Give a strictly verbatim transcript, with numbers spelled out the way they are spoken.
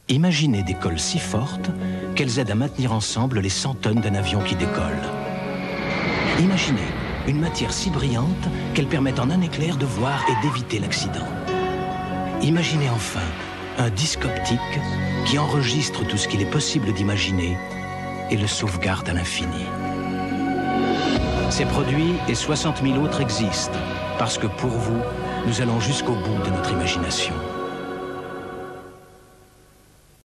Imaginez des cols si fortes qu'elles aident à maintenir ensemble les cent tonnes d'un avion qui décolle. Imaginez une matière si brillante qu'elle permet en un éclair de voir et d'éviter l'accident. Imaginez enfin un disque optique qui enregistre tout ce qu'il est possible d'imaginer et le sauvegarde à l'infini. Ces produits et soixante mille autres existent parce que pour vous, nous allons jusqu'au bout de notre imagination.